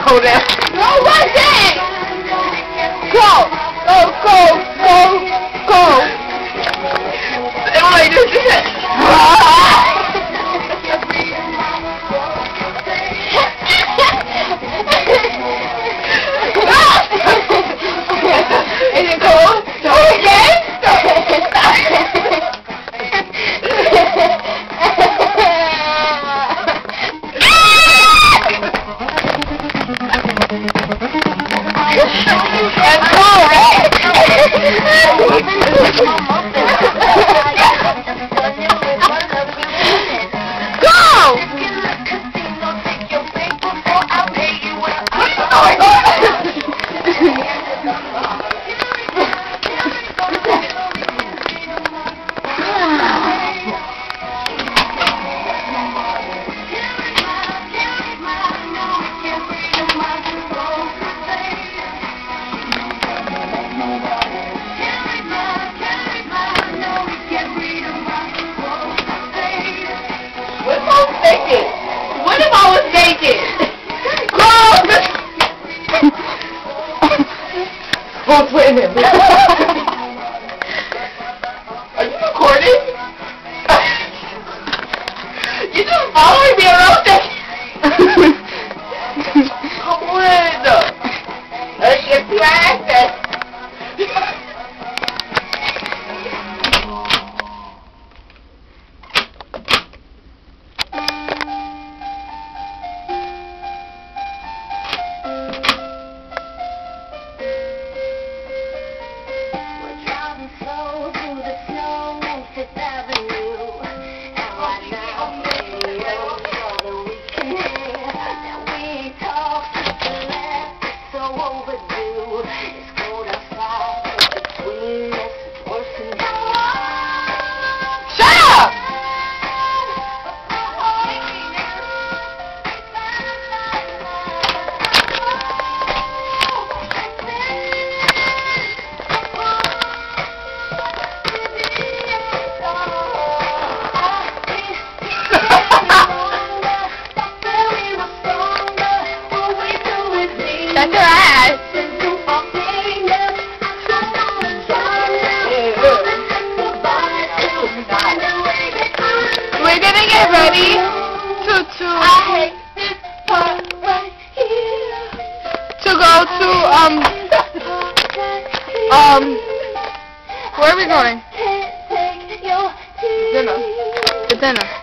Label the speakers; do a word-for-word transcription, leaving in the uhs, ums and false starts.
Speaker 1: go there.
Speaker 2: No, what's that? Go! Go, go, go, go!
Speaker 1: It was like this, this.
Speaker 2: Is it cool? Do it again?
Speaker 1: Let's go, right?
Speaker 2: Go!
Speaker 1: What if I was naked?
Speaker 2: Oh, wait a minute.
Speaker 1: Are you recording? You just following me around there. Come on. Let's get to access.
Speaker 2: That's your ass. We're gonna get ready to to to go to um um where are we going? Dinner. The dinner.